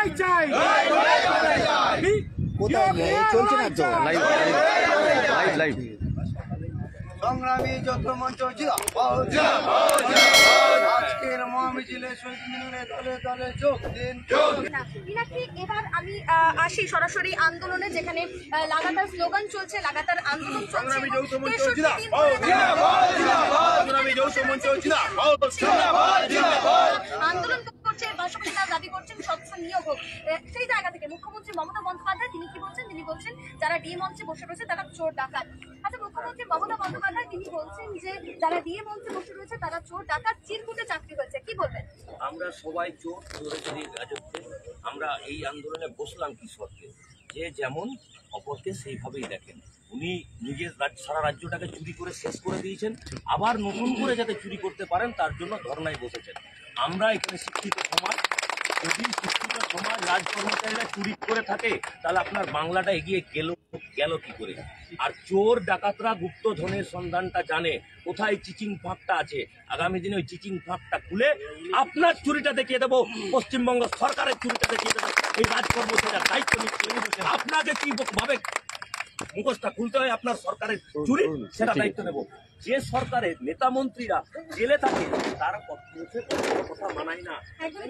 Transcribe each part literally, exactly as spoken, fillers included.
লড়াই চাই। চলছে না তো লাইভ লাইভ লাইভ সংগ্রামী যত মঞ্চ আজকের মহামিছিলে শহীদ মিনারে দলে দলে যোগ দিন। পিনাকি, এবার আমি আসি সরাসরি আন্দোলনে, যেখানে লাগাতার স্লোগান চলছে, লাগাতার আন্দোলন চলছে। আন্দোলন করছে, পাশাপাশি তারা দাবি করছেন স্বচ্ছ নিয়োগ হোক। সেই জায়গা থেকে মুখ্যমন্ত্রী মমতা বন্দ্যোপাধ্যায় তিনি কি বলছেন? তিনি বলছেন যারা ডি মঞ্চে বসে রয়েছে তারা চোর ডাকাত। আচ্ছা, মুখ্যমন্ত্রী মমতা বন্দ্যোপাধ্যায় তিনি বলছেন যে যারা ডিএ মঞ্চে বসে রয়েছে তারা চোর ডাকাত, চিরকুটে চাকরি হয়েছে, কি বলবেন? আমরা সবাই চোর চোরের রাজত্বে আমরা এই আন্দোলনে বসলাম কি শর্তে, যে যেমন অপরকে সেইভাবেই দেখেন। উনি নিজের সারা রাজ্যটাকে চুরি করে শেষ করে দিয়েছেন, আবার নতুন করে যাতে চুরি করতে পারেন তার জন্য ধর্নায় বসেছেন। আমরা এখানে শিক্ষিত সমাজ, যদি শিক্ষিত সমাজ রাজ কর্মচারীরা চুরি করে থাকে তাহলে আপনার বাংলাটা এগিয়ে গেল গেল কি করে? আর চোর ডাকাতরা গুপ্ত ধনের সন্ধানটা জানে, কোথায় চিচিং ফাঁকটা আছে। আগামী দিনে ওই চিচিং ফাঁকটা খুলে আপনার চুরিটা দেখিয়ে দেবো, পশ্চিমবঙ্গ সরকারের চুরিটা দেখিয়ে দেবো। এই রাজ কর্মচারীরা দায়িত্ব নিচ্ছে, আপনাকে কি ভাবে মুখোশটা খুলতে হয় আপনার সরকারের চুরি, সেটা দায়িত্ব নেব। যে সরকারের নেতা মন্ত্রীরা জেলে থাকে তারা কথা মানায় না।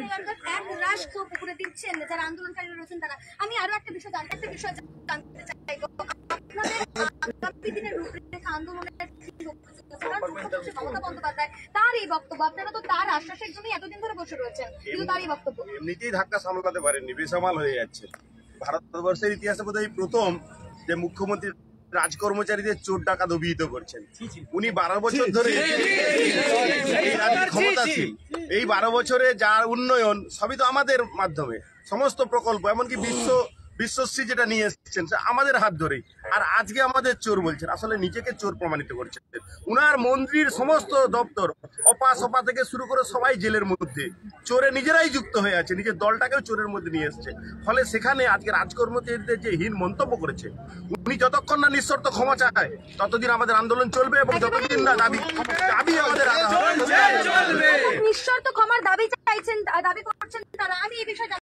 যারা আন্দোলনকারীরা রয়েছেন তারা। আমি আরো একটা বিষয় জানতে একটা বিষয় জানতে চাইবো, আপনাদের দিনের রূপরেখা আন্দোলনের মমতা বন্দ্যোপাধ্যায় তার এই বক্তব্য, আপনারা তো তার আশ্বাসের জন্য এতদিন ধরে বসে রয়েছেন, কিন্তু তার এই বক্তব্য এমনিতেই ধাক্কা সামলাতে পারেননি, বেসামাল হয়ে যাচ্ছে। ভারতবর্ষের ইতিহাসে বোধহয় প্রথম যে মুখ্যমন্ত্রী রাজ কর্মচারীদের চোর ডাকাত অভিহিত করছেন। উনি বারো বছর ধরে এই রাজ্যের ক্ষমতাশীল, এই বারো বছরে যার উন্নয়ন সবই তো আমাদের মাধ্যমে, সমস্ত প্রকল্প এমনকি বিশ্ব বিশ্বশ্রী যেটা নিয়ে এসেছেন আমাদের হাত ধরেই। আর আজকে আমাদের চোর বলছেন, আসলে নিজেকে চোর প্রমাণিত করছেন। উনার মন্ত্রীর সমস্ত দপ্তর অপা সপা থেকে শুরু করে সবাই জেলের মধ্যে, চোরে নিজেরাই যুক্ত হয়ে আছে, নিজের দলটাকেও চোরের মধ্যে নিয়ে এসছে। ফলে সেখানে আজকে রাজকর্মচারীদের যে হীন মন্তব্য করেছে, উনি যতক্ষণ না নিঃশর্ত ক্ষমা চায় ততদিন আমাদের আন্দোলন চলবে, এবং যতদিন না দাবি দাবি আমাদের নিঃশর্ত ক্ষমার দাবি চাইছেন, দাবি করছেন তারা। আমি এই বিষয়ে